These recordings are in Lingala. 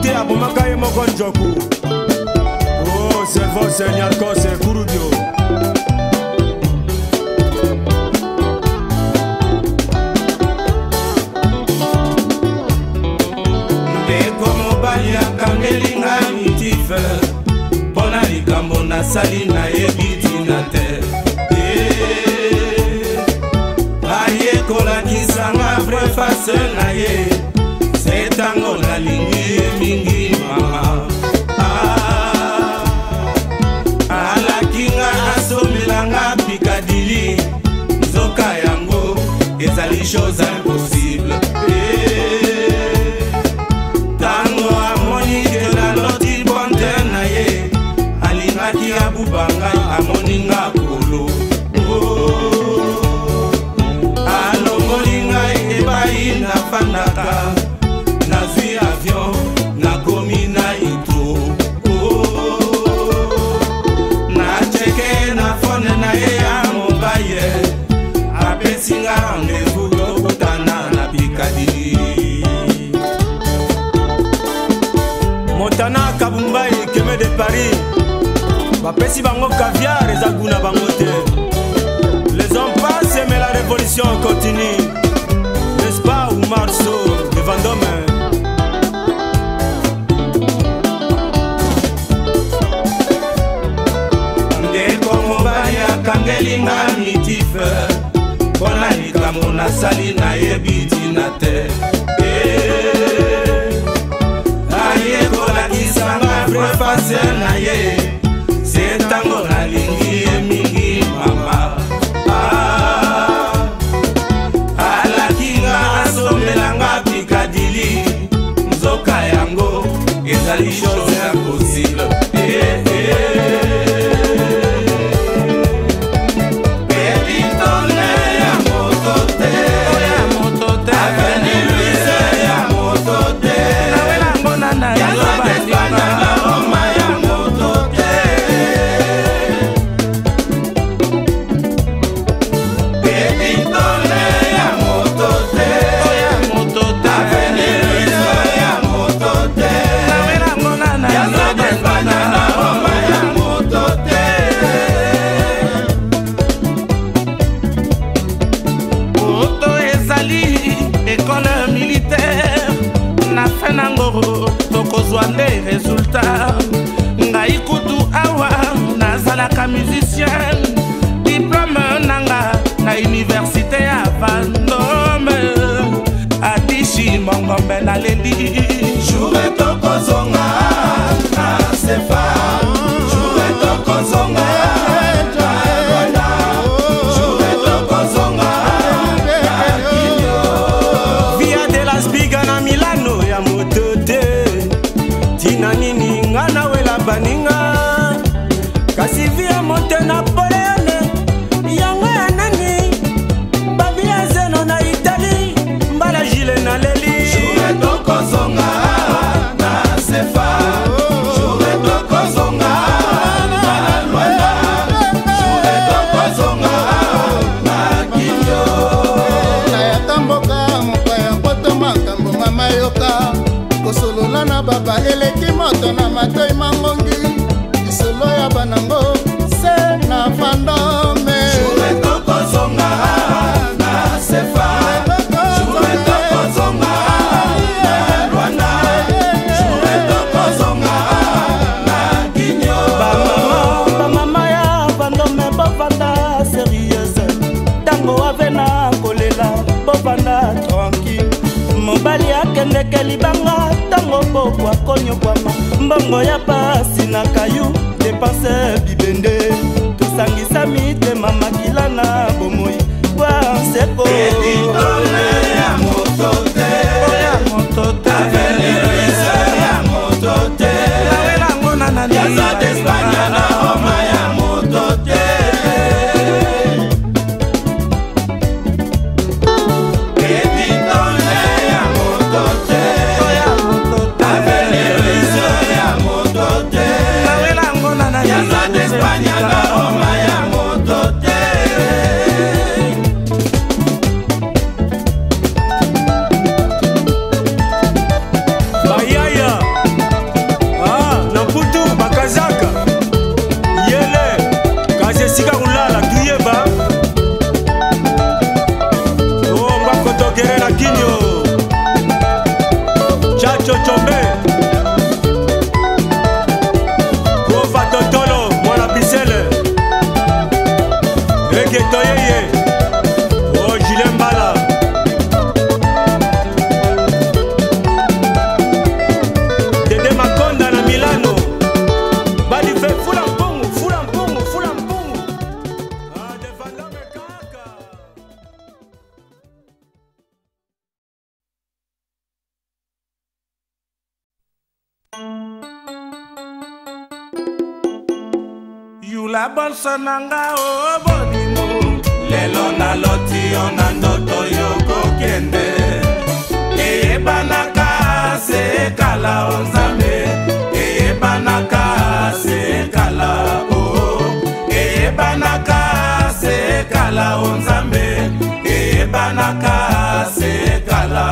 te abomaka ye moko njoku. Oh, cerveau seigneur kose kurudio. Ndeko mobali akangelinga mitife mpona likambo nasali nayebi tina te. Ayekolakisanga vrai face na ye setango nalingi ye mingi mama. Alakinga asomelanga pikadili nzoka yango ezali chose impossible. Tango amoni ke naloti bonte na ye alingaki abubanga amoninga kolo. Nafandaka nazwi avion nakomi na itro. Nacheke na fone na ye ya mobaye apesinga rendez-vous tokutana na Pikadili. Montana Kabumbai Keme de Paris bapesi bango caviar ezaguna bango te. Les hommes passent mais la révolution continue. N'est-ce pas ou Marceau de Vendôme? Ndeko mobali akangelinga mitife mpona likambo nasali nayebi tina te. Ayekolakisanga vrai face na ye setango nalingi ye mingi mama. Asomelanga Pikadili nzoka yango ezali chose impossible. Tokozwande résultat ngai kutu awa nazalaka musicien diplôme nanga na université ya Vendôme adishi mongombe na leli jour tokozonga na sefa jour tokozonga na Rwanda jour tokozonga na Kinyo via de las biga na Milano ya motote tina nini nga na wela baninga kasi via monte Napoleone yango ya nani babia zeno na Italie mbala jile na leli jour tokozonga na sefa jour tokozonga na Rwanda jour tokozonga na Kinyo na yatamboka mopaya poto makambo mama yoka kosolola na baba eleki moto na matoi mangongi isolo ya banango se na Vendôme jour tokozonga na sefa jour tokozonga na Rwanda jour tokozonga na Kinyo bamama ya Vendôme bovanda sérieuse tango avena kolela bovanda tranquille mobali akendeke libanga tango pokwa konyokwama mbongo ya pasi na kayu depanse bibende tosangisa mitema makila na bomoi kwa nseko ya motote ya motote nawelango na nani yaza d'Espagne na Roma ya motote ya motote ya motote nawelango na nani yaza d'Espagne na Roma ya motote esika kulala tuyeba ngakotokere na kinyo chacho chombe kofa totolo mwana bisele reketoyeye o jilembala dede makonda na milano balife fula mpungu devandame kaka yula bolsa nanga o bolimo lelo naloti yo na ndoto yo kokende eyebanaka sekala o nzambe eyebanaka sekala o eyebanaka sekala o nzambe eyebanaka sekala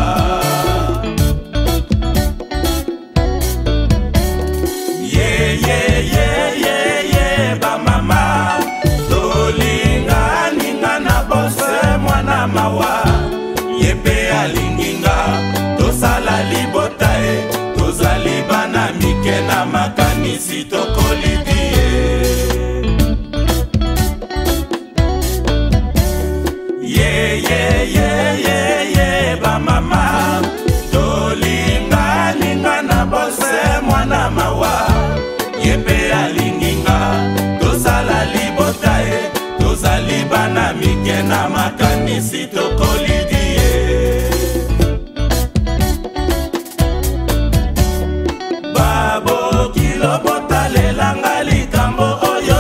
mawa yepe alinginga tosala libota e tozali bana mike na makanisi tokolidie ye bamama tolingalinga na bose mwana mawa yepe alinginga tosala libota e tozali bana mike na makanisi tokolidie baboki lobota lelanga likambo oyo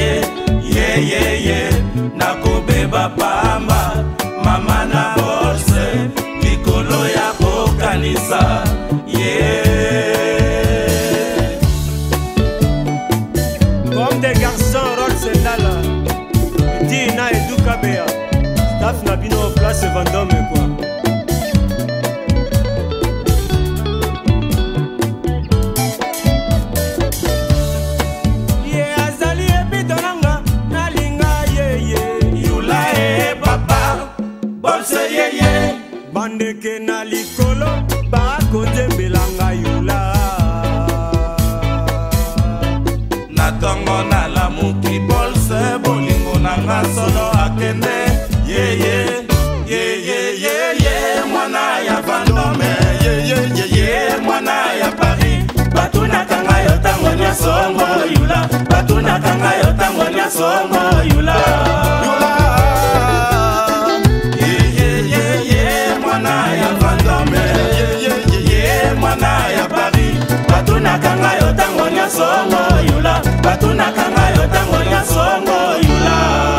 yeye nakobeba pamba mama na borse likolo ya kokanisa comme des garçons rôle sendala Dina et Dukabea staff na bino place Vendôme quoi ye azali ebitonanga nalinga ye yula e papa bolse ye bandeke na likolo bakonzembelanga yula na tongo na lamuki bolse bolingo nanga solo akende ye mwana ya Vendôme ye mwana ya Paris batunakanga yo tango nyasongo yula batunakanga yo tango nyasongo yula ye mwana ya Vendôme ye mwana ya Paris batunakanga yo tango nyasongo yula batunakanga yo tango nyasongo yula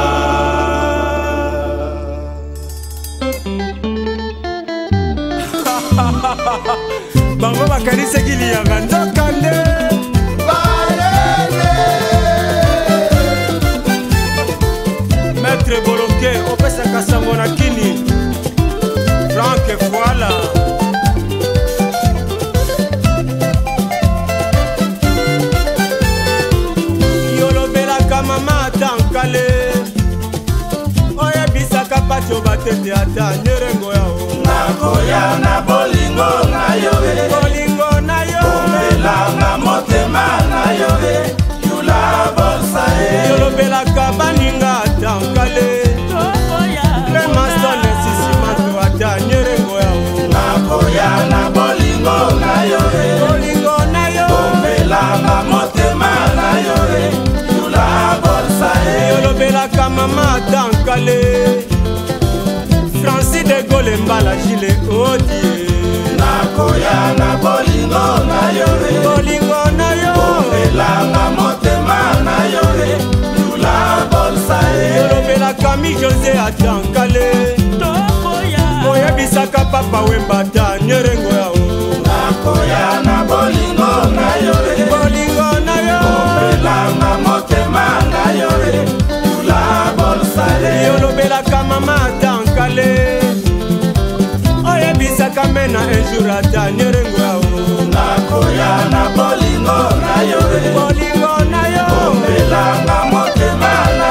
bango bakanisaki liyanga nzokande maître boloke opesaka sango na kini franke foala yolobelaka mama atankale oyebisaka patio batete ata nyerengo yao nakoya na bolingo na yo bolingo na yo omelanga motema na yo yula bolsa yolobelaka baninga atankale remasone sisimato ata nyerengo yao nakoya na bolingo na yo bolingo na yo omelanga motema na yo yula bolsa yolobelaka mama atankale Francis de Gaulle mbala jile odie nakoya na bolingo na yo bolingo na yo omelanga motema na yo yula bolsa yolobelaka mi José atankale oyebisaka papa wembata nyerengo yao nakoya na bolingo na yo bolingo na yo omelanga motema na yo yula bolsa yolobelaka mama atankale oyebisaka mena un jour ata nyerengo yao nakoya na bolingo na yo bolingo na yo omelanga motema na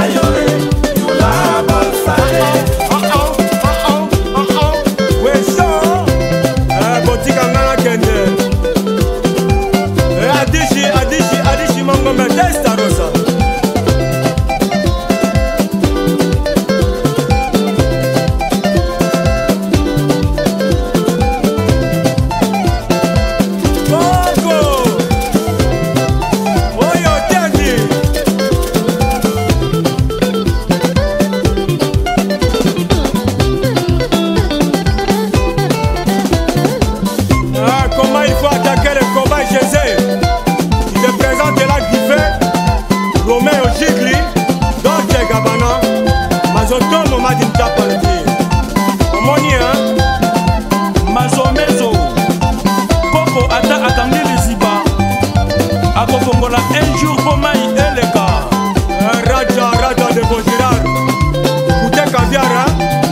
Mamadi Mtapaldi omoni mazomezo koko ata akangi liziba akofongola un jour po mai eleka raja de Bogirard kute kaviara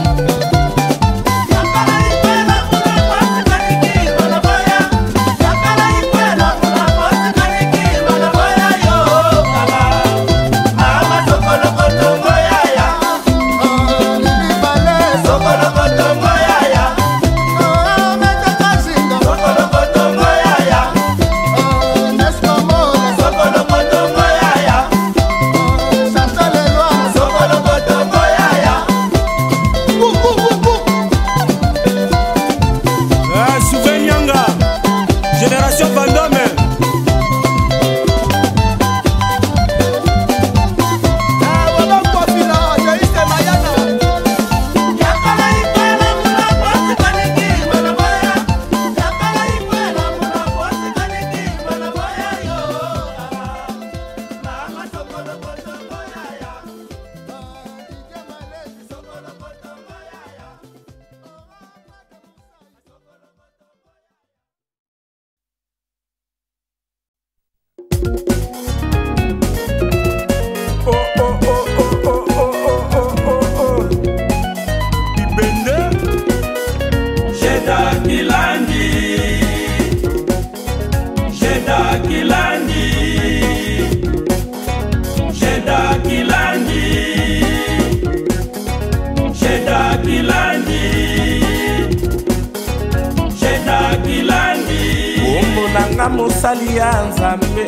mosali ya nzambe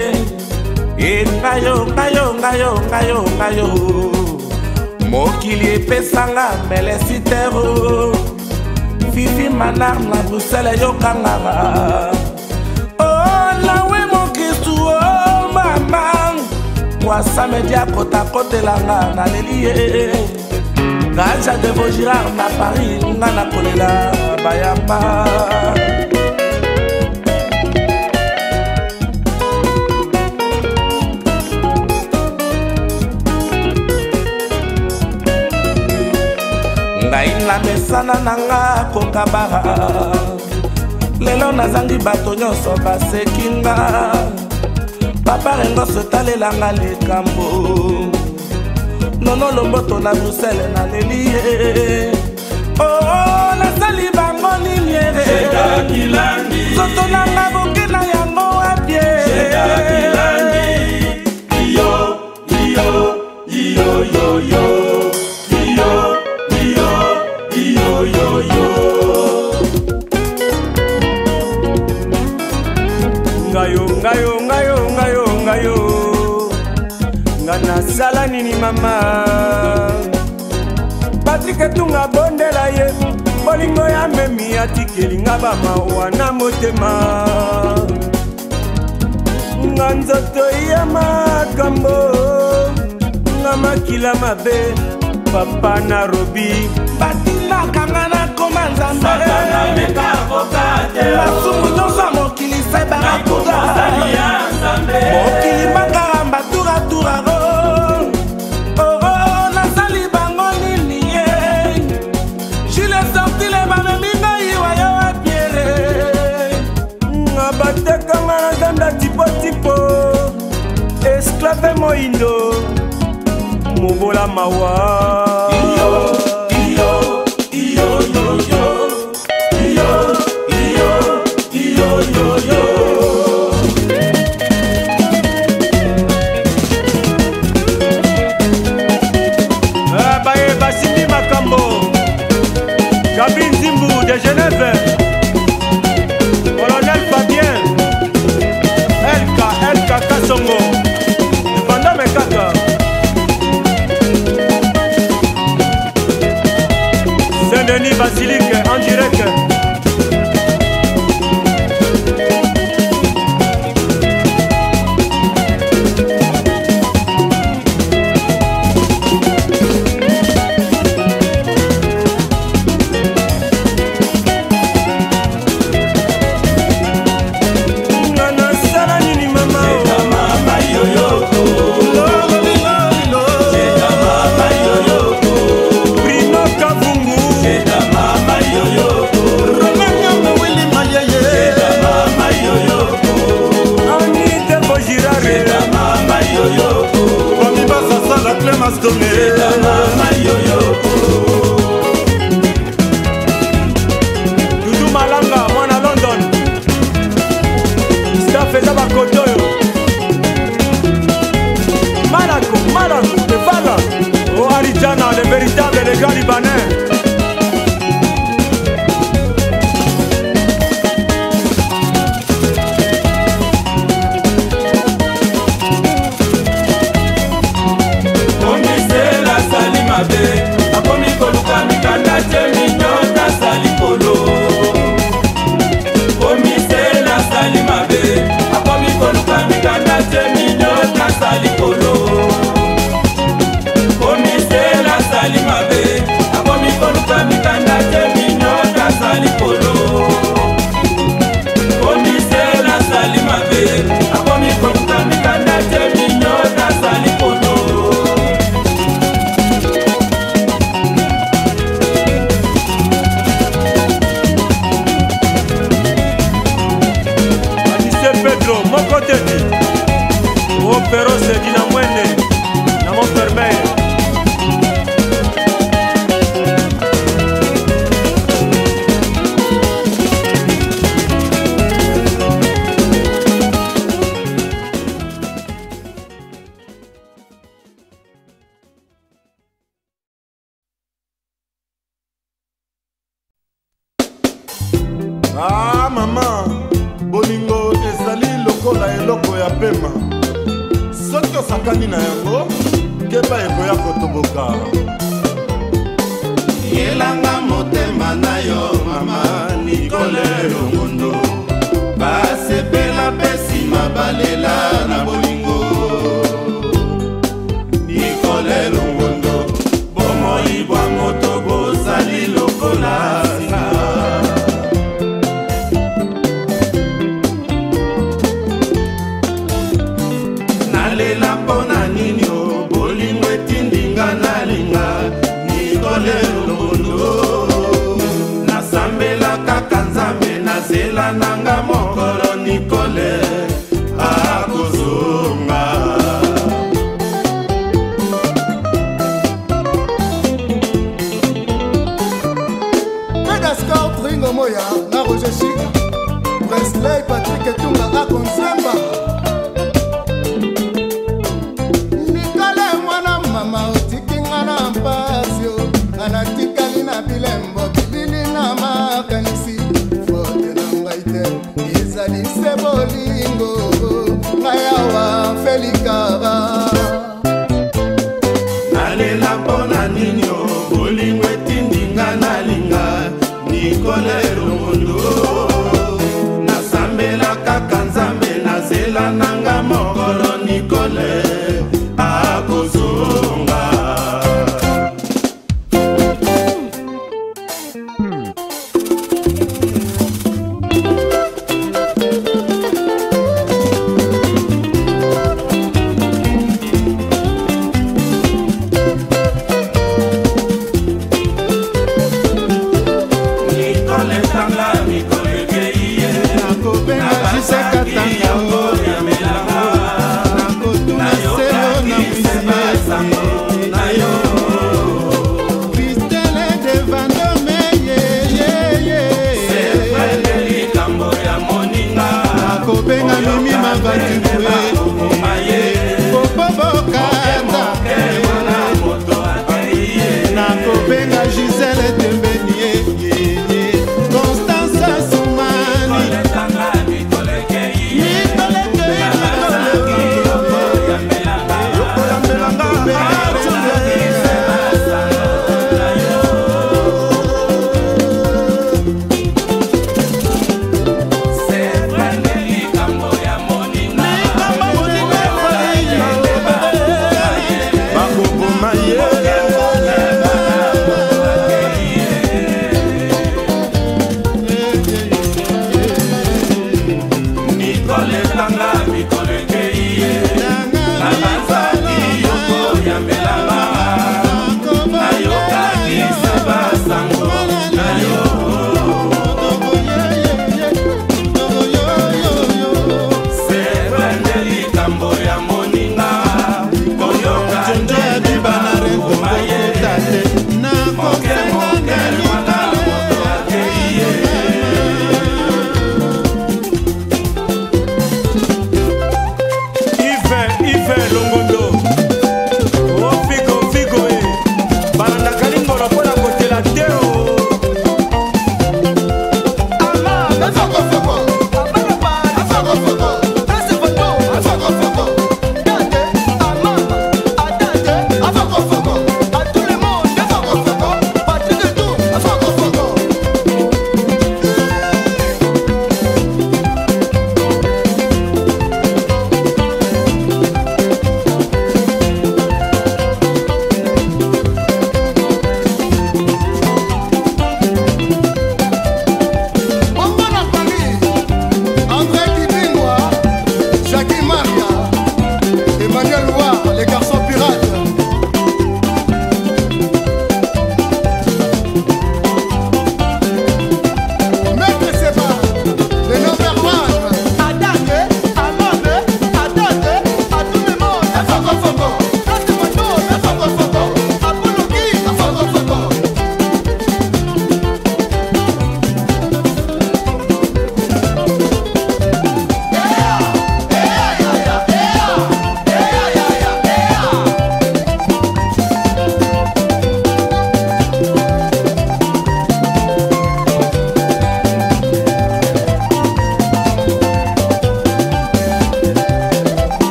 ngayo mokili epesanga melesitero fifi manar na Bruxelles yokangaka nawe mokristu o mama mwasamedi akotakotelanga na lelie gaja de Vaugirard na Paris nga nakolela bayamba ngai na mesana nanga kokabara lelo nazangi bato nyonso basekinga paparengo sotalelanga likambo nono lomboto na Bruxelles na lelie nasali bango niniere soto nanga boke na yango apie ngayo nga nasala nini mama Patrick tunga bondela ye bolingo ya memi atikelinga bamawa na motema nga nzoto ya makambo nga makila mabe papa na robi batinakanga na koma nzambe masumu nyonso ya mokili sebarakuda mokili makaramba turaturaro nasali bango nini ye jile sortile bameminga yiwa yo apiere nga batekanga na zanda tipotipo esklave moindo mobola mawa Basimi Makambo Gabi Nzimbu de Genève Colonel Fabien Elka Kassongo Vanda Mekaka Saint-Denis Basilique en direct Ah mama, bolingo ezali lokola eloko ya pema. Soki osakani na yango, keba ekoya kotoboka. Yelanga motema na yo mama Nicole Longondo. Basepela pesi mabalela na bolingo. Nicole Longondo, bomoi bwa moto bozali lokola singa. Nalela mpona nini o bolingo etindinga nalinga. Nicole Longondo, nasambela kaka nzambe nazela nanga mokolo Nicole akozo.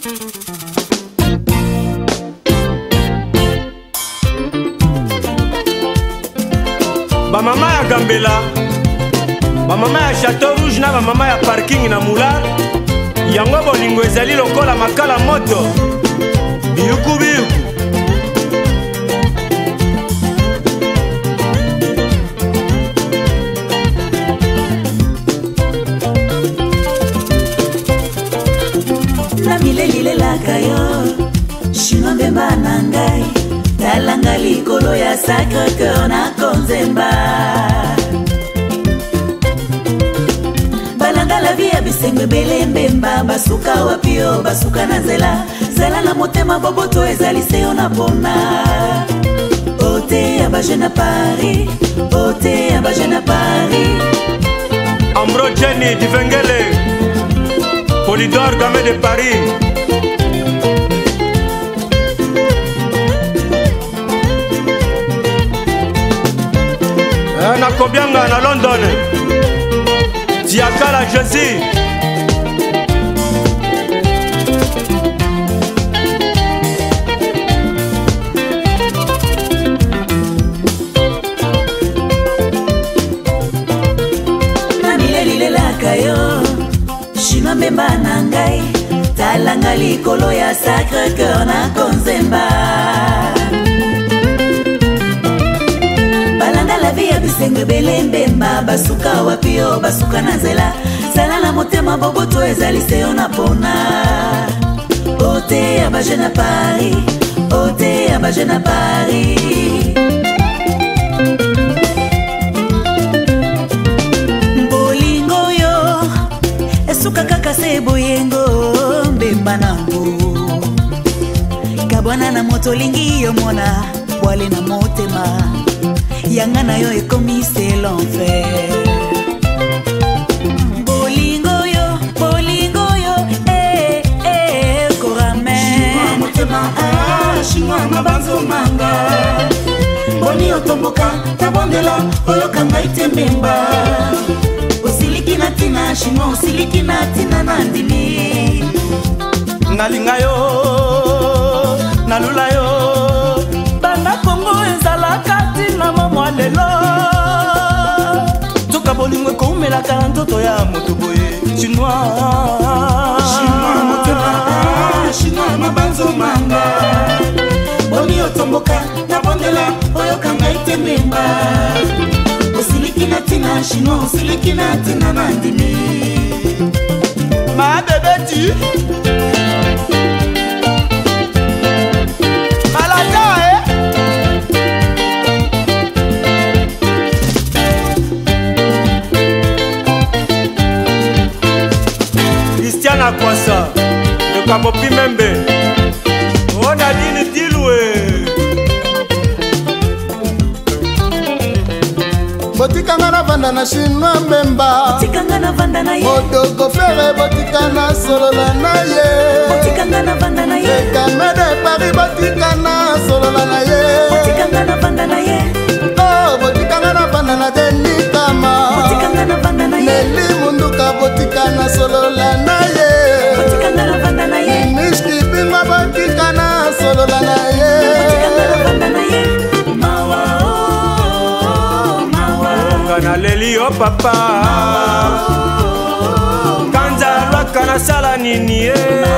Bamama ya Gambela, bamama ya Château Rouge na bamama ya parking na Moulard. Yango bolingo ezali lokola makala moto. Biyuku biyuku na milelilelaka yo shino mbemba na ngai talanga likolo ya Sacré Cœur na konzemba balanga la vie ya bisengo ebele mbemba basuka wapi yo basuka na nzela zela na motema boboto ezali se yo na pona ote ya bajeune à Paris ote ya bajeune à Paris Ambro Jenny Divengele Polydor Gamé de Paris na Kobianga na London Diakala Jésus na milelilelaka yo shino mbemba na ngai talanga likolo ya Sacré Cœur na konzemba balanda la vie ya bisengo ebele mbemba basuka wapi yo basuka na nzela zala na motema boboto ezali se yo na pona ote ya bajeune à Paris ote ya bajeune à Paris bolingo yo esuka kaka se boyengo mbemba nango kabwana na moto olingi yo mona bwale na motema yanga na yo ekomi c'est l'enfer bolingo yo koramen motema shingwa mabanzo manga boni otomboka tabondela oyokanga itembemba osiliki na tina shingwa osiliki na tina na ndimi nalinga yo nalula yo banda kongo ezalaka tina mamwa lelo toka bolingo ekoumelaka na nzoto ya moto boye chinois motema chinois mabanzo manga boni otomboka na bondela oyokanga itembemba osiliki na tina chinois osiliki na tina na ndimi ma bebeti Christiana Kwasa de Kamopi Membe Ona Dini Dilwe botikanga na vanda na chinois mbemba botikanga na vanda na ye modoko fere botikana solola na ye botikanga na vanda na ye Gamé de Paris botikana solola na ye botikanga na vanda na ye oh botikanga na vanda na denikama botikanga na vanda na ye Neli munduka botikana solola na ye botikanga na vanda na ye Mishki bingwa botikana solola na ye botikanga na vanda na ye mawa na leli o papa kanza lwaka na sala nini ye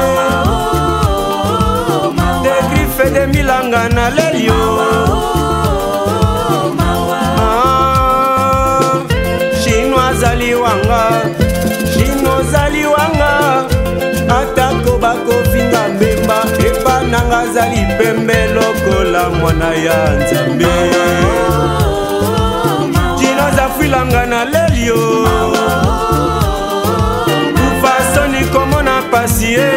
de grife de milanga na leli o chinois zali wanga atako bakofinga mbemba epananga zali pembe lokola mwana ya nzambe zafwilanga na lelio fasoni komona pasie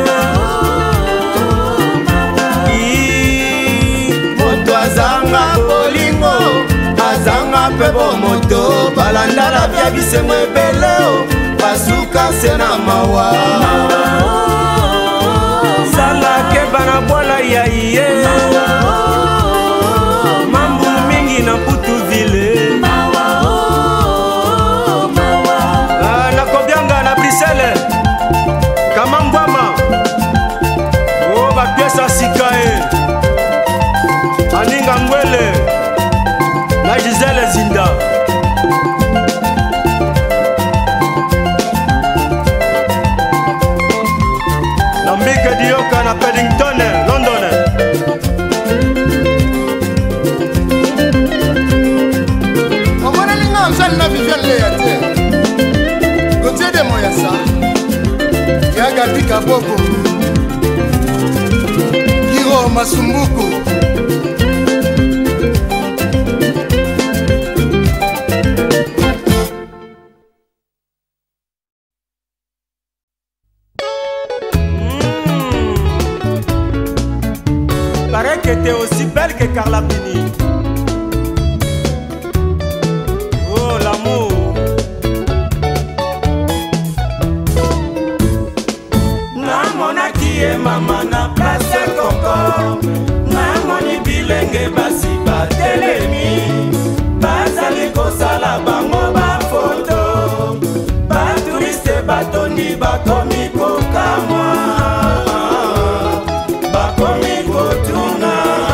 moto azanga bolingo azanga mpe bomoto balandala bya bisengo ebeleo basuka se na mawa sala keba na bwala ya iye mambu mingi na Putuville na Paddington, London. omonelinga ozali na Viviane Leya te Gautier de Moyassa Yagatika Bobo Kiro Masumbuku Paraît que t'es aussi belle que Carla Pini. Oh l'amour. Namonaki ye mama na place Concord. Namoni bilenge basi batelemi. Bazali kosala bango bafoto. Baturiste batondi bakomi kokamwa. Bakomi kotuna.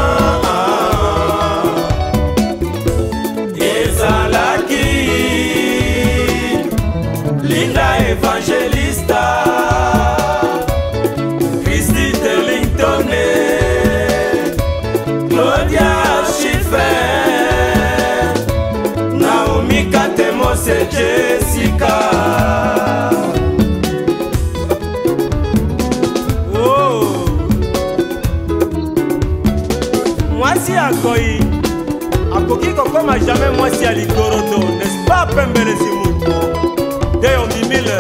Ezalaki Linda Evangelista Christy Turlington Claudia Schiffer Naomi Katemose Jessica. Oh mwasi akoi akoki kokoma jamais mwasi ya likoroto, n'est-ce pas pembelezi mutu de ondimile.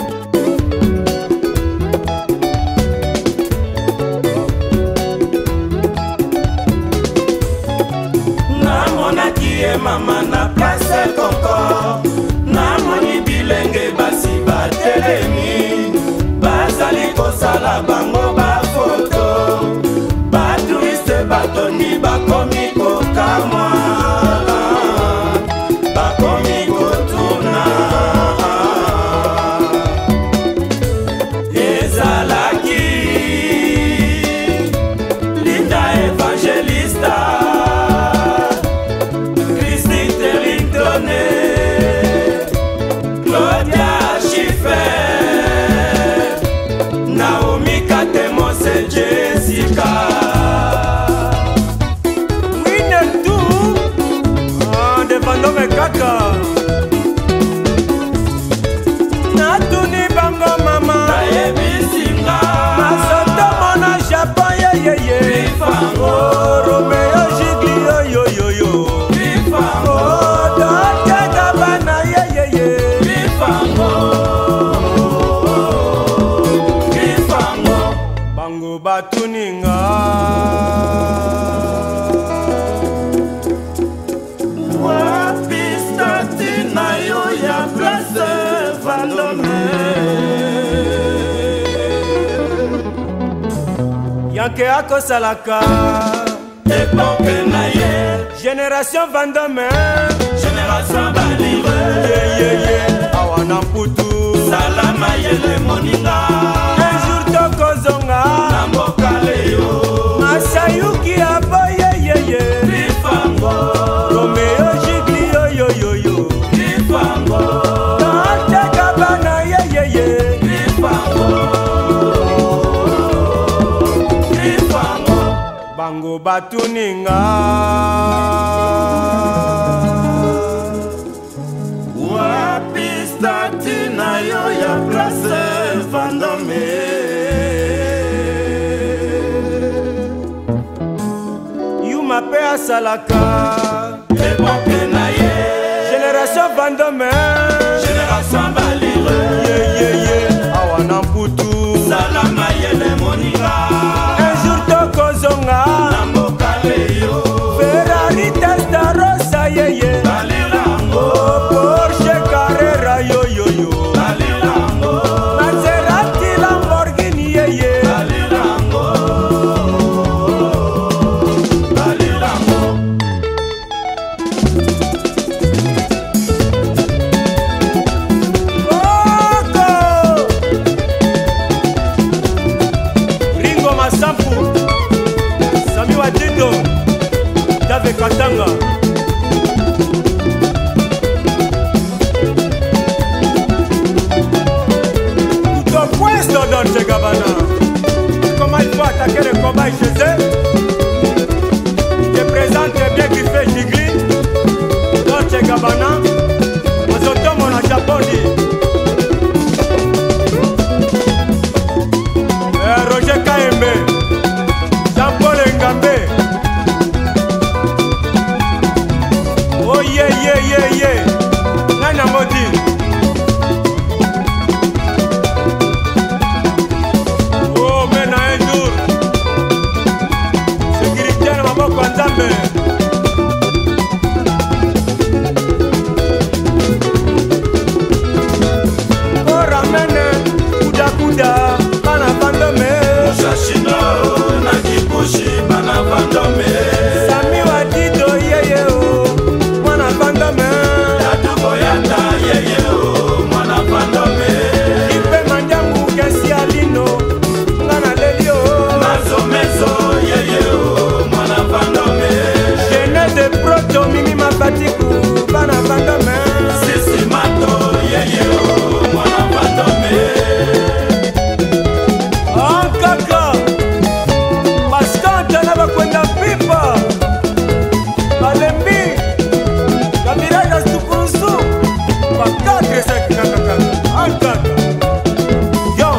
Namonaki ye mama na place Concord. Namoni bilenge basi batelemi. Bazali kosala bango bafoto. Baturiste batoni bakomi kokamwa. Bakomi kotuna. Ezalaki Linda Evangelista Christy Turlington Claudia Schiffer Naomi Katemose Jessica. Wine tu devant me kaka natuni bango mama Bayebisinga masoto mona Japon yeyeye Bifango Romeo Giglio yoyoyo Bifango Dolce Gabbana yeyeye Bifango Bifango bango batuninga Wapi stati na yo ya place Valome. yanke akosalaka Époque na ye Génération Vandome Génération balire yeyeye awana mputu Salama yele moninga un jour tokozonga Na mboka leyo Masayuki abo yeyeye Bifango Romeo Giglio yoyoyo Bifango Dolce Gabbana yeyeye Bifango Bifango bango batuninga Wapi stati na yo ya place Vandome. Yuma pe asalaka Époque na ye Génération Vandome Génération balire yeyeye awana mputu Salama yele moninga un jour tokozonga Na mboka leyo Ferrari Testarossa yeye Balilango Porsche Carrera yoyoyo Balilango Maserati Lamborghini yeye Balilango Balilango Oko Ringo Masampu Sami Wadindo Dave Katanga Tutto questo Dolce Gabbana Come il fa Papa et José. Je présente bien qui fait Gigli, Dolce Gabbana, Mozotomo na Japoni. Roger Kaembe, Jean-Paul Ngambe. Oh yeah, yeah, yeah, yeah. Nana Modi. Oh, mena un jour. Sécurité na maboko ya Nzambe. Oh, ramene, kuda kuda, bana bandome. Mushashino na Kibushi, bana bandome. Sami Wadido, yeye o, mwana bandome. Boyata yeye o mwana bandome. Ipe manjangu kesi alino ngana lelio. Mazo mezo yeye o mwana bandome. Gene de proto mimi mapatiku bana bandome. Sisi mato yeye o mwana bandome. Ah kaka, maskanta na bakwenda pipa balembi babiraga stukurusu bakakre sek kaka kaka yon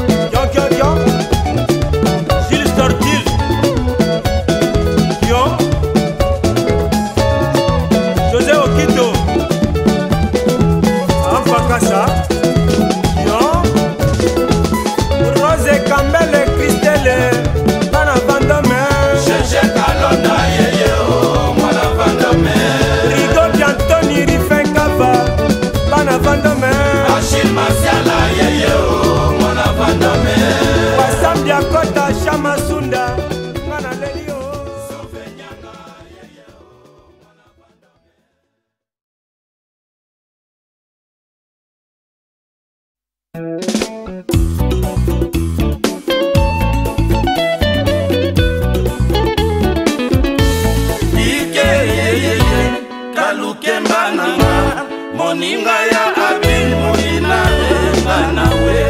Gilles Tortil yon José Okito Ampakasa yon Rose Kambele Christelle bana bandome. Cheche Kalonda yeye o mwana bandome. Rigo Biantoni Rifenkava bana bandome. Achille Masiala yeye o mwana bandome. Wasam Diakota Shama Sunda ngana lelio. Ike yeye kalukemba nanga moninga ya abin moina renga nawe.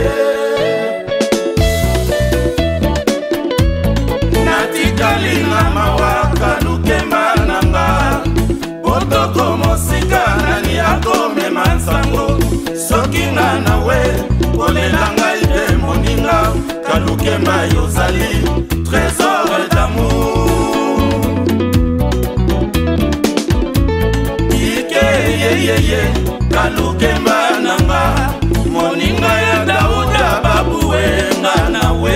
Natikali na mawa kalukemba nanga potoko mosika nani akome mansango soki nga nawe kolelanga ite moninga kalukemba yozali trésor d'amour. Yeye kalukemba nanga moninga ya Dauda babuwe nga nawe.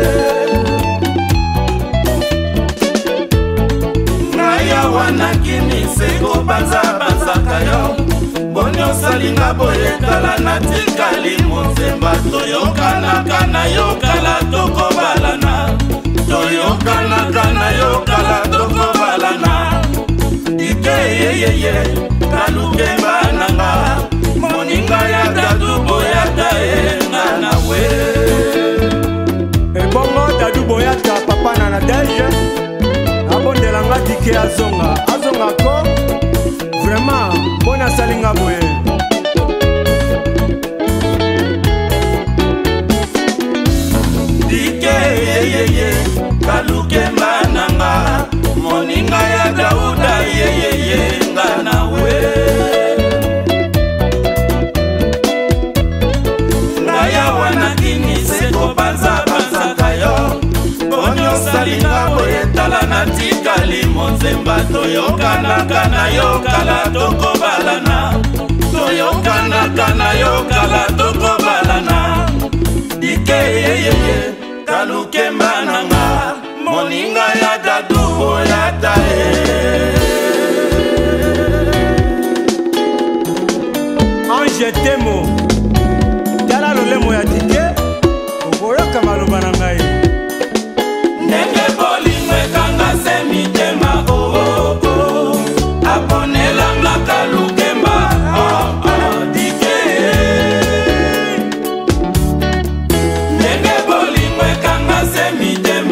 Ngaya wanakini seko banza kayo bonyo salinga boye kala natikali monzemba toyokana kana yokala tokobalana toyokana kana yokala tokobalana. Ike yeye kalukemba nanga moninga ya Dadu Boyata nga nawe. Ebongo Dadu Boyata papa na Nadege abondelanga dike azonga ko vraiment bona salinga boye. Dike yeye kalukemba nanga moninga ya Dauda yeye nga nawe. Ngaya wanakini seko banza kayo bonyo salinga boye tala natikali monzemba toyokana kana yokala tokobalana toyokana kana yokala tokobalana. Dike yeye kalukemba nanga moninga ya Dadu Boyata Ange Temo tala lolemo ya dike okoyoka maloba na ngai. ndenge bolingo ekanga se mitema aponelanga kalukemba dike. Ndenge bolingo ekanga se mitema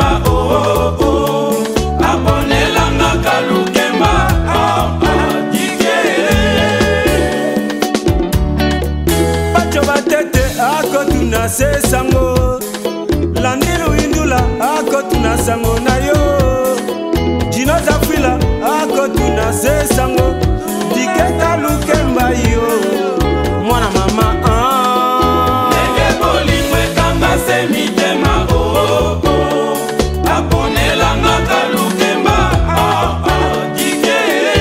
akotuna sango na yo Dinoza Fila akotuna se sango Diketa Lukemba yo Mwana mama Nenge bolingo ekanga se mitema Aponelanga Kalukemba Dike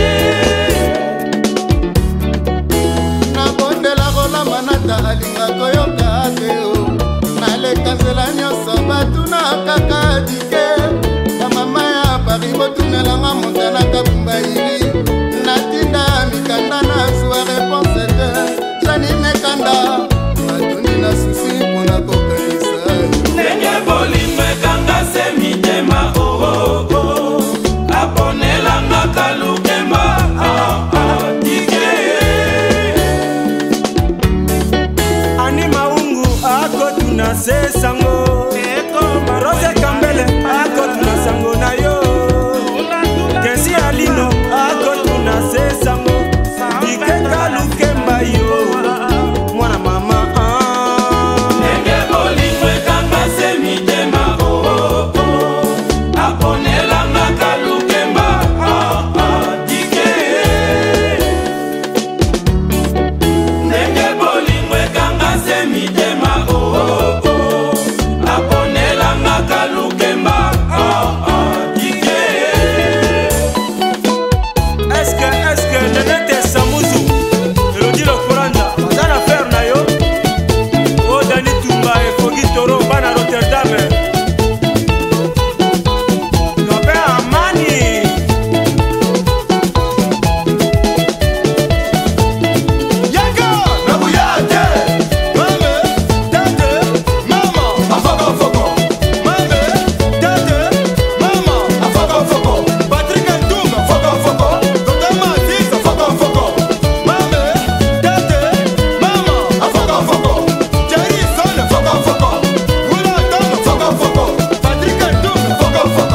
Nabondela kola manata alinga koyoka ateo Nalekazela nyonso batuna kaka Dike Na mama ya Paris botunelanga montana kabumba iri Natinda mikanda na zwa réponse te Janine Kanda Matuni na susi pona kokanisa Nenge bolingo ekanga se mitema Aponelanga Kalukemba Dike Ani Maungu akotuna se sango Rose Kambele akotuna sango na yo Kesi Alino akotuna se sango Diketa Lukemba yo Mwana mama Nenge bolingo ekanga se mitema Aponelanga Kalukemba Dike Nenge bolingo ekanga se mitema Aponelanga Kalukemba Dike Est-ce que Nenete Samuzu Elodie Lokoranda Zana faire na yo O Dani Tumba e Fogi Toro Bana Rotterdam Nope Amani Yaka Nabuyate Mame Tete Mama Afoko Foko Mame Tete Mama Afoko Foko Patrick Ndoum Afoko Foko Dr. Matis Afoko Foko Mame Tete Mama Afoko Foko Jerry Son Afoko Foko Wula Tom Afoko Foko Patrick Ndoum Afoko Foko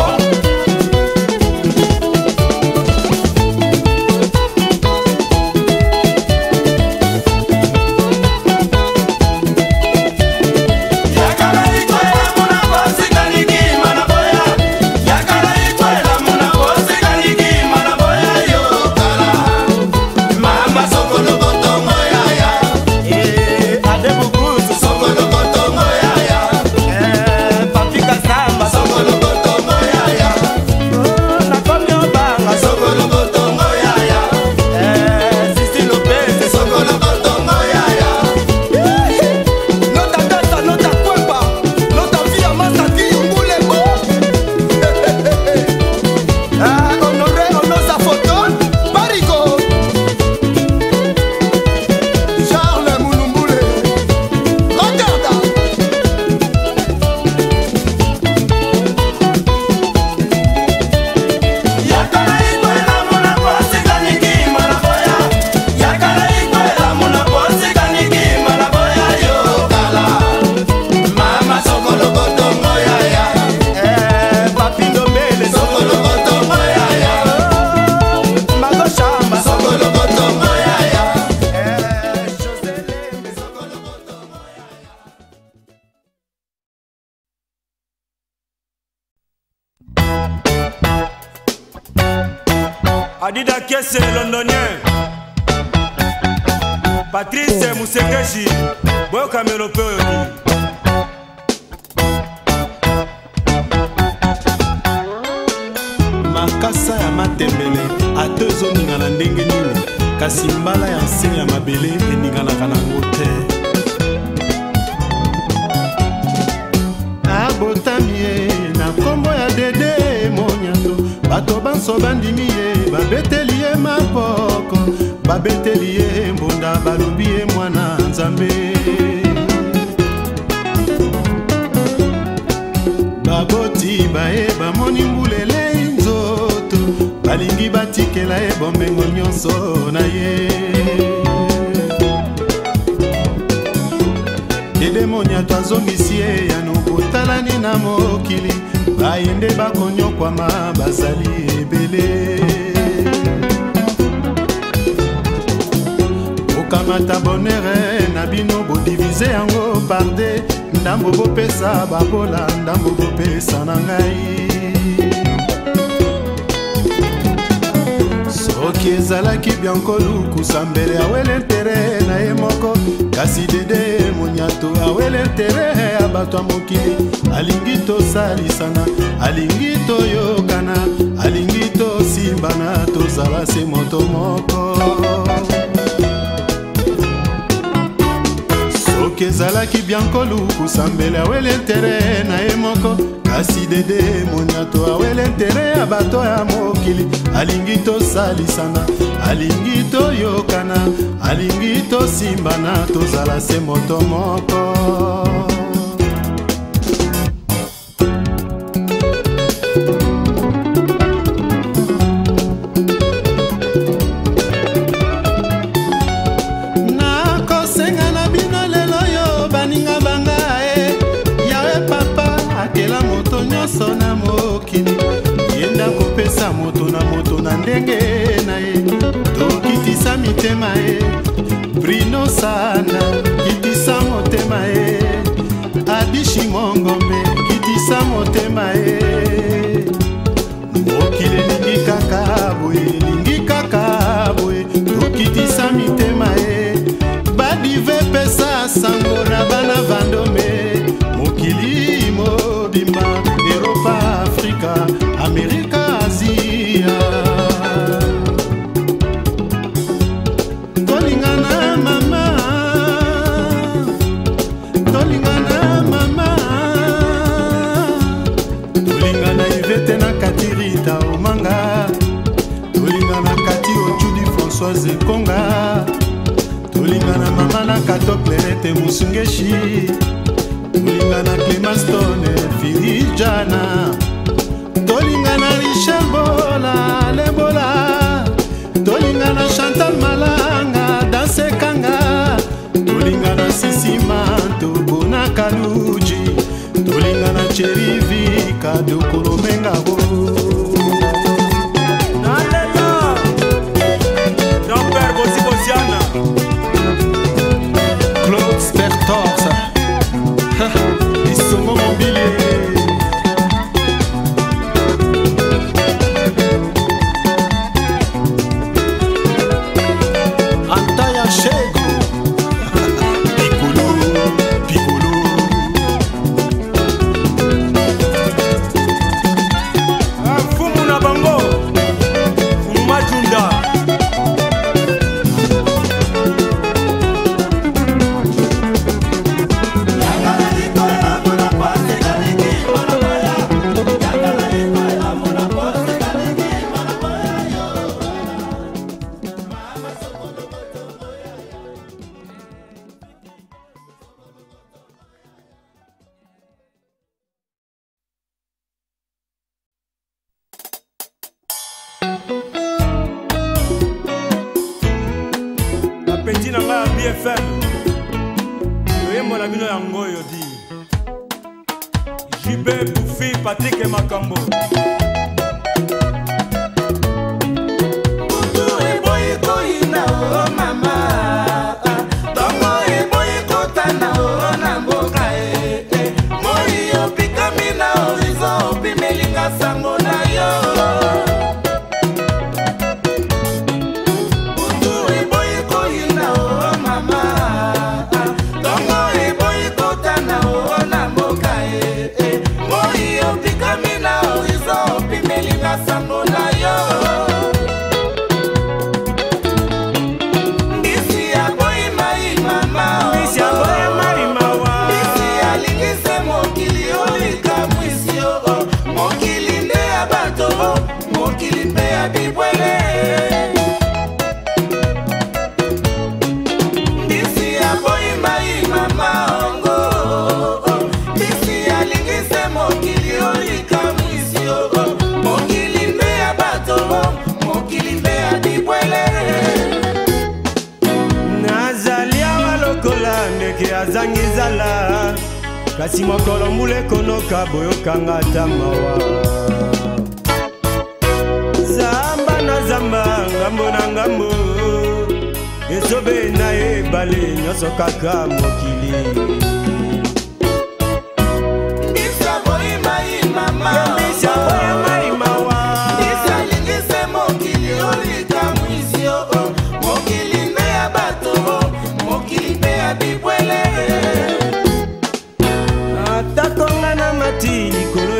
Yakala ikwela muna bosi kaniki manaboya Yakala ikwela muna bosi kaniki manaboya yo kala Mama sokolo kotongo yaya Adebukuzu Sokolo kotongo yaya Papi Kasamba Sokolo kotongo yaya Nakomi Obanga Sokolo kotongo yaya Sisi Lopez Sokolo kotongo yaya Nota data, nota cuepa, nota via masaki yungulebo. Honoré, honosa photo, Barigo. Charles Mouloumbule, regarde. Yakala ikwela muna bosi kaniki manaboya Yakala ikwela muna bosi kaniki manaboya yo kala Mama sokolo kotongo yaya Papi Ndombele Sokolo kotongo yaya Mago Shamba Sokolo kotongo yaya Joselembe Adida Kese londonien Patrice Musekeshi Boyo Kamelo Peoyoki makasa ya matembele ate ezoningana ndenge nini kasi mbala ya nse ya mabele eninganaka nango te abotami ye na nkombo ya dede monyando bato banso bandimi ye babeteli ye mapoko babeteli ye mbunda balobi ye mwana nzambe baboti baye bamoni mbulele nzoto balingi batikela ye bombengo nyonso na ye dede moniato azongisi ye yano botalani na mokili baye nde bakonyokwama bazali ebele bokamata bonere na bino bodivize yango par de ndambo bopesa babola ndambo bopesa na ngai soki ezalaki bianco lukusa mbele awele ntere na ye moko kasi dede monyato awele ntere ya bato ya mokili alingi tosalisana alingi toyokana alingi tosimbana tozala se moto moko soki ezalaki bianco lukusa mbele awele ntere na ye moko kasi dede monyato awele ntere ya bato ya mokili alingi tosalisana alingi toyokana alingi tosimbana tozala se moto moko nakosenga na bino lelo yo baninga banga yawe papa akela moto nyonso na mokili yenda kopesa moto na ndenge na ye tokitisa mitema ye Brino sana kitisa motema ye Adishi Mongombe kitisa motema ye mokili lingi kaka boye tokitisa mitema ye badive pesa sango na bana vandome mokili mobimba Europa Afrika Amerika Asia tolingana mama tolingana Ivete na Katirita Omanga tolingana Kati Ochudi Françoise Konga tolingana mama na Kato Clerete Musungeshi tolingana Clément Stone Firijana tolingana Richel Bola Lebola tolingana Chantal Malanga Dansekanga tolingana Sisi Manto Bona Kaluji tolingana Cherivika Dokolo Mengabo Nalela Jean-Père Bossi Bossiana Claude Spertorsa Isongo Mobilier Petit nanga BFM Yoyembo na bino ya ngoyo di JB Bouffi Patrick Makambo azangizala kasi mokolo mbula ekonoka boyokanga tamawa zamba na zamba ngambo na ngambo ezobe na ebale nyonso kaka mokili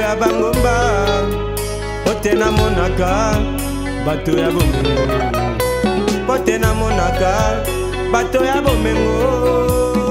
ya bangomba pote namonaka bato ya bomengo pote namonaka bato ya bomengo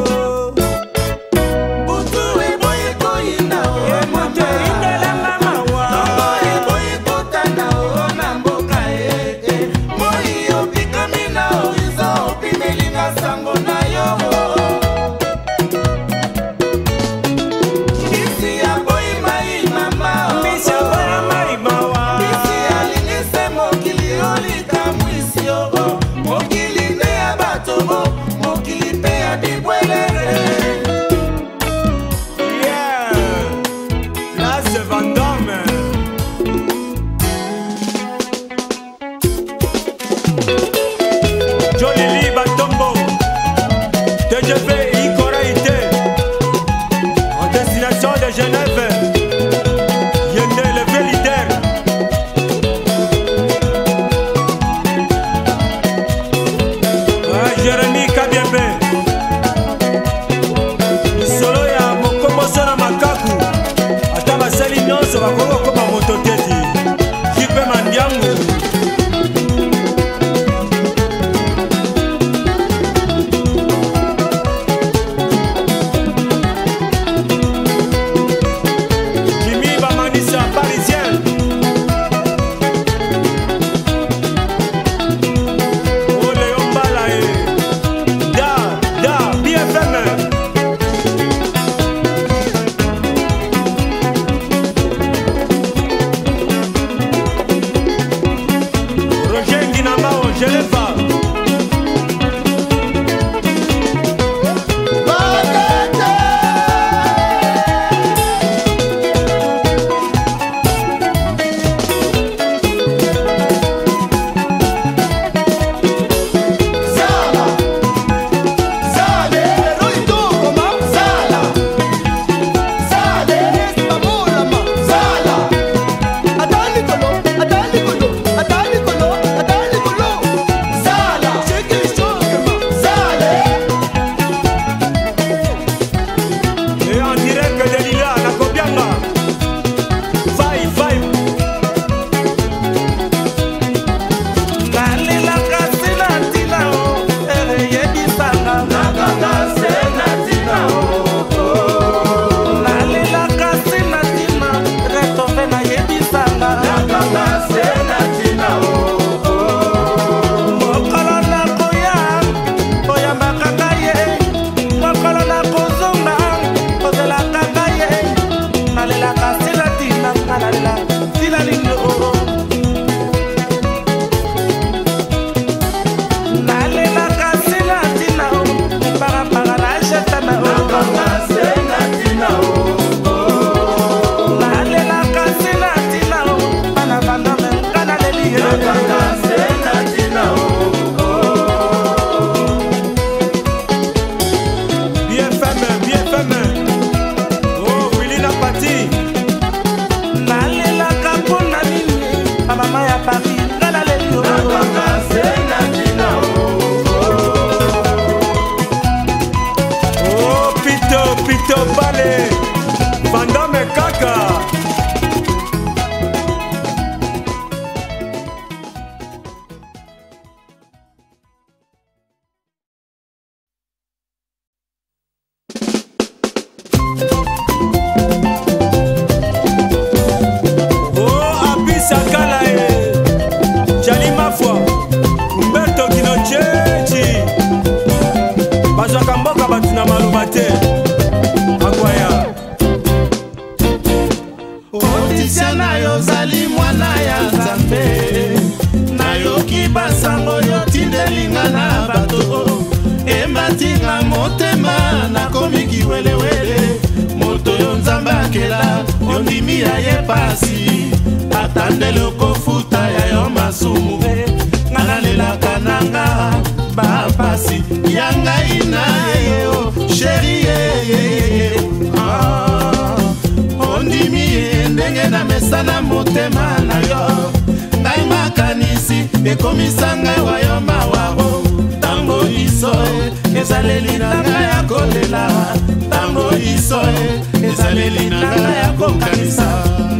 Sana motema na yo ngai makanisi ekomisanga wayo mawabo tango iso ezaleli nanga ya kolela tango iso ezaleli nanga ya kokanisa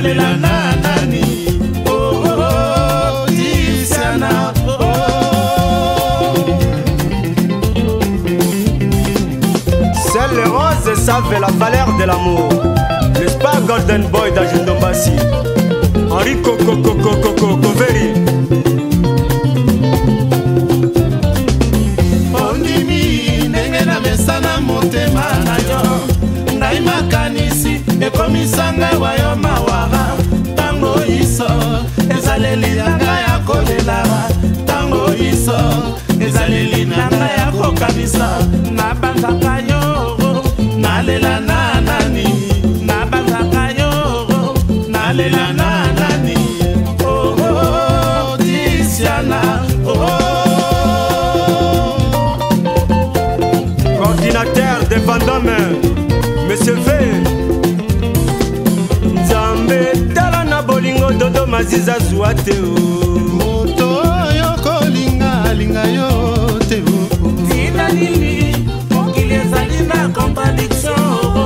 nalela na nani? Oh, oh, oh, Tiziana, oh, oh. Seuls les roses savent la valeur de l'amour. N'est-ce pas Golden Boy d'Ajundombasi? Henri Koveri. Ondimi ndenge na mesana motema na yo, ngai makanisi ekomisa ngai wa yo mawara. Tango iso ezaleli na ngai ya kolela, tango iso ezaleli na ngai ya kokanisa. Nabangaka yo nalela na nani, nabangaka yo nalela na nani? Oh, oh, oh, Tiziana, oh, oh. Coordinateur de Vendôme, Monsieur V. Nzambe tala na bolingo dodo maziza zuwa te o. Moto yo kolinga linga yo te o. Tina nini mokili ezali na contradiction.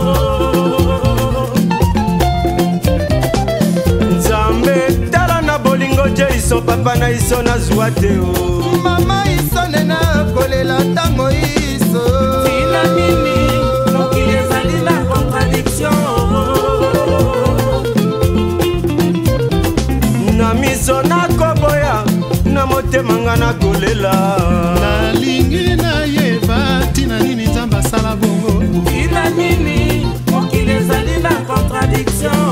Nzambe tala na bolingo je iso papa na iso na zuwa te o. Mama iso nena kolela tango iso. Tina nini mokili ezali na contradiction. Na miso na koboya na motema nga na kolela. Nalingi na yeba tina nini nzambe asala bongo. Tina nini mokili ezali na contradiction.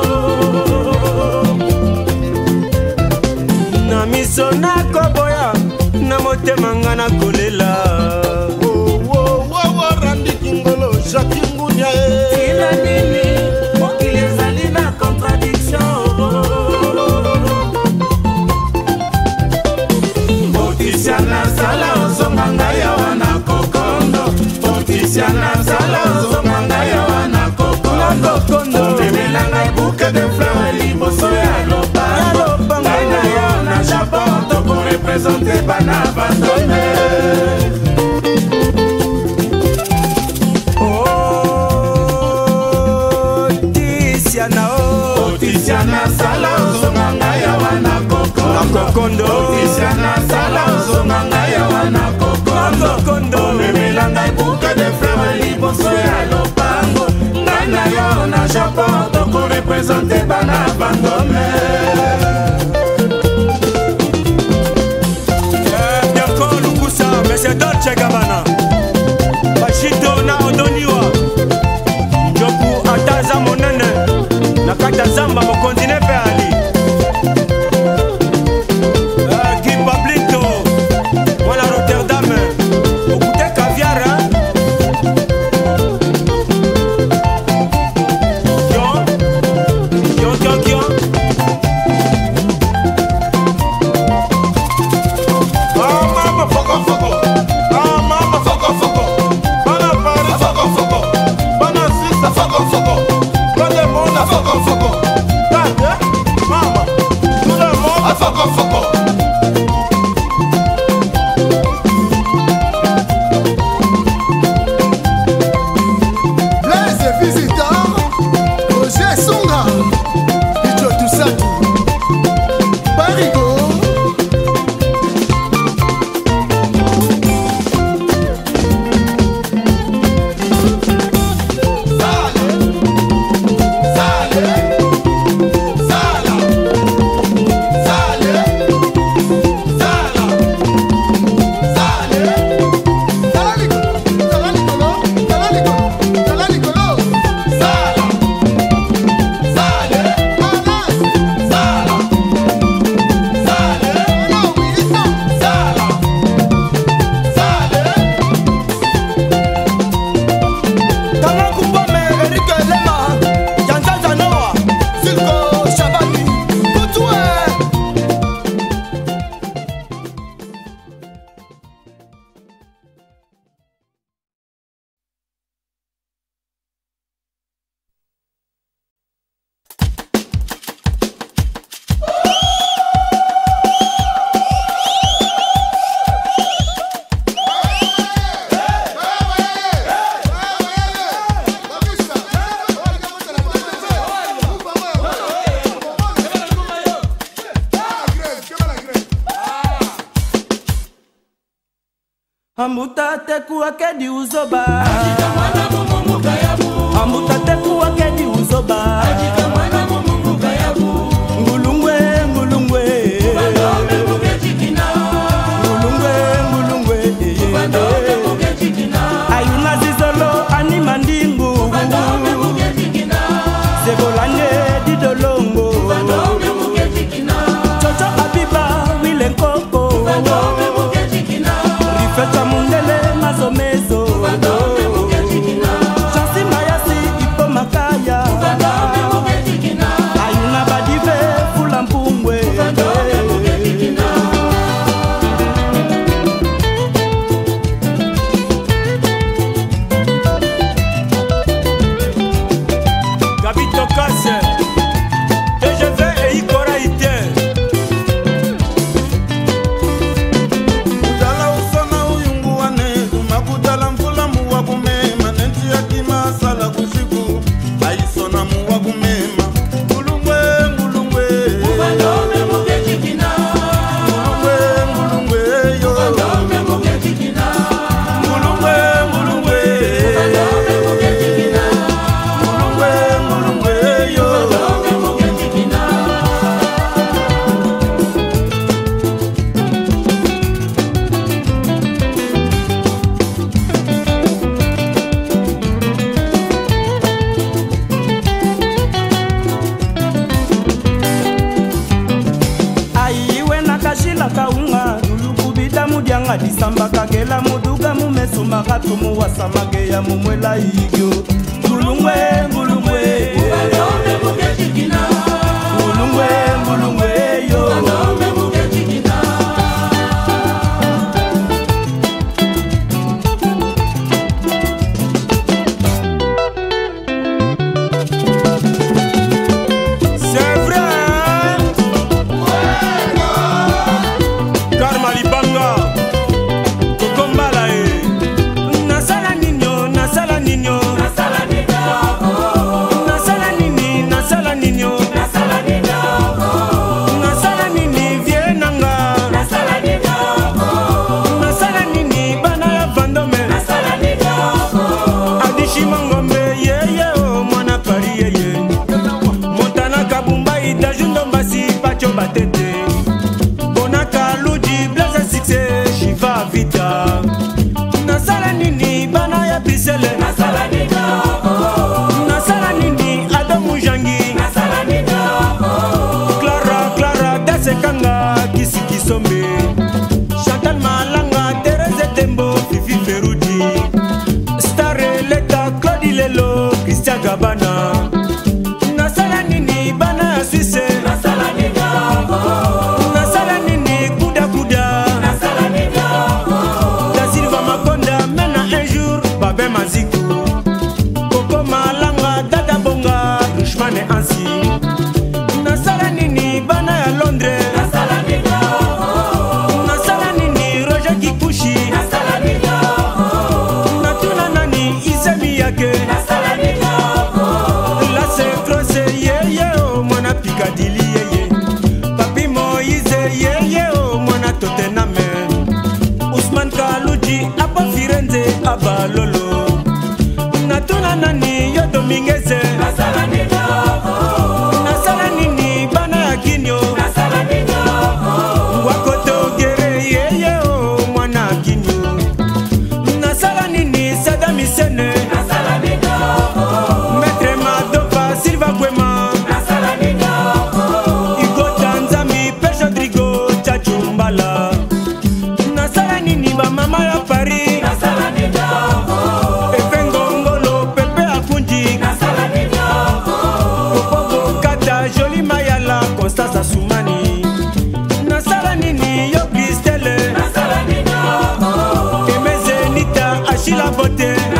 Na miso na koboya na motema nga na kolela. Randi Kingolo, Jacques Ngunia. Tina nini mokili ezali na contradiction. Tiziana sala ozonga ngai awa na kokondo. Tiziana sala ozonga ngai awa na kokondo. Omemela ngai bouquet de fleurs liboso ya lopango. Ngai na yo na Japon tokorepresente bana Bandone. Oh, Tiziana, oh. Tiziana sala ozonga ngai awa na kokondo. Tiziana sala ozonga ngai awa na kokondo. Omemela ngai bouquet de fleurs liboso ya lopango. Ngai na yo na Japon tokorepresente bana Bandone. Bianco Lukusa, Monsieur Dolce Gabbana. Bashito na Odoniwa. Njoku ataza monene. Nakata zamba mokondine pe ali. Guy Pablito. Voilà Rotterdam. Okute caviar, hein? Kion. Ambuta teku akedi uzoba Ambuta teku akedi uzoba Ngulungwe ngulungwe Ngulungwe Ayuna zizolo animandingu Segolane didolongo Chocho abiba wile nkoko Rifeta mundele mazomezo Chansi mayasi ipo makaya Ayuna badive fula mpungwe Gabito Kasse kaunga nulukubida mudianga disamba kakela muduga mumesuma katumu wasamage ya mumwela igyo ngulungwe ngulungwe ngulungwe ngulungwe yo Nasala nini bana ya Brisele Nasala nini Adamu Jangi Nasala Clara Dasekanga Kisi Kisombe Chantal Malanga Thérèse Tembo Fifi Ferudi Stare Leta Claudie Lelo Christian Gabana Nasala nini bana ya Suisse Nasala nini Kuda Babé Maziku Koko Malanga Dada Bonga Dushmane Ansi Nasala nini bana ya Londres Nasala nini Roger Kikushi Natuna nani Isemi yake Lase Krose yeye o mwana Pikadili yeye Papi Moïse yeye o mwana Tottenham Ousmane Kaluji Apa Firenze Aba Lolo Natuna nani yo Dominguez Nasala nini bana ya Kinyo Wakoto Gere yeye o mwana Kinyo Nasala nini Saddam Hussein Maître Madova Silva Gwema Igo Tanzami Peugeot Drigo Chachumbala Nasala nini ba mama ya Paris Joli Mayala, Constance Soumani Nasala nini yo Christelle Nasala nini Aimé Zenita, Achille Bote